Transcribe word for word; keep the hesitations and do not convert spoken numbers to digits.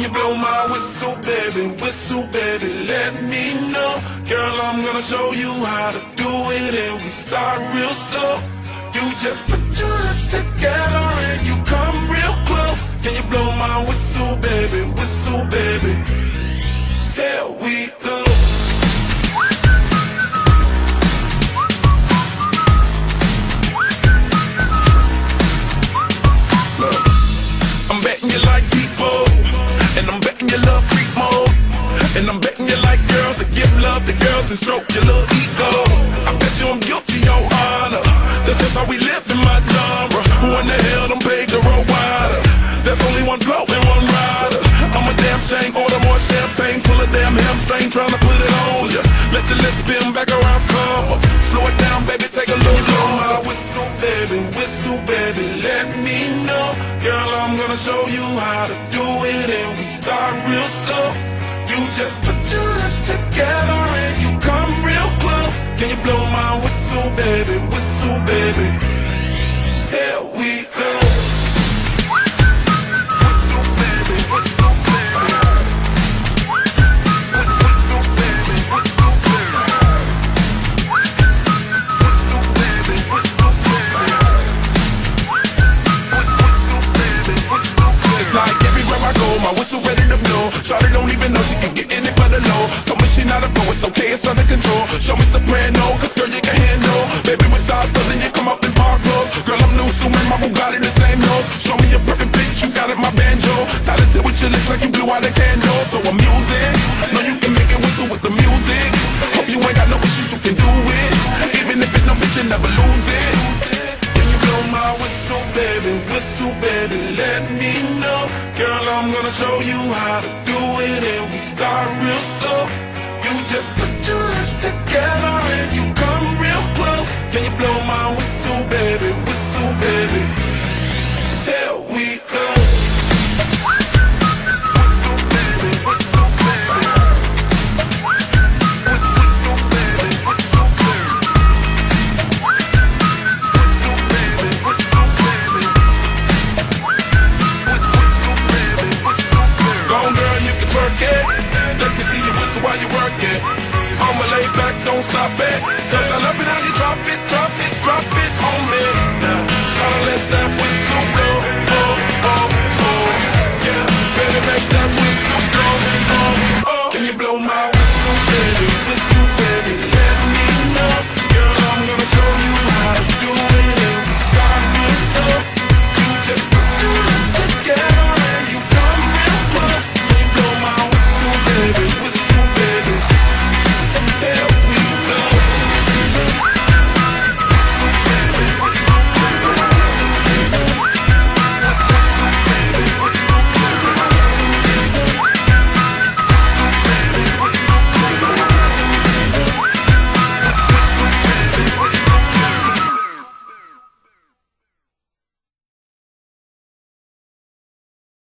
you blow my whistle, baby, whistle, baby, let me know. Girl, I'm gonna show you how to do it, and we start real slow. You just put your lips together and you come real close. Can you blow my whistle, baby, whistle, baby? Here we go. Look, I'm betting you like people, and I'm betting you love freak mode, and I'm betting you like girls that give love to girls and stroke your little ego. I bet you I'm guilty, your honor. That's just how we live in my genre. Who in the hell done paved the road wider? There's only one blow and one rider. I'm a damn shame, order more champagne, full of damn hamstring, trying to put it on ya. Let your lips spin back around, come up. Slow it down, baby, take a look. Blow my whistle, baby, whistle, baby, let me know. Girl, I'm gonna show you how to do it, and we start real slow. You just put your lips together and you come real close. Can you blow my whistle, baby, whistle, baby? Here we go. Whistle, baby, whistle, baby. Whistle, baby, whistle, baby. Whistle, baby, whistle, baby. Whistle, baby, whistle, baby. It's like everywhere I go, my whistle ready to blow. Shawty don't even know she can get in it for the low. Told me she not a pro, it's okay, it's under control. Show me soprano, cause girl you can handle. Baby with stars, so then you come up in park clothes. Girl I'm new, so man, my Bugatti the same nose. Show me a perfect pitch, you got it, my banjo. Talented with your lips like you blew out a candle. So I'm using, know you can make it whistle with the music. Hope you ain't got no issues, you can do it. Even if it's no bitch, you never lose it. Can you blow my whistle, baby, whistle, baby, let me know. Girl, I'm gonna show you how to do it, and we start real slow. You just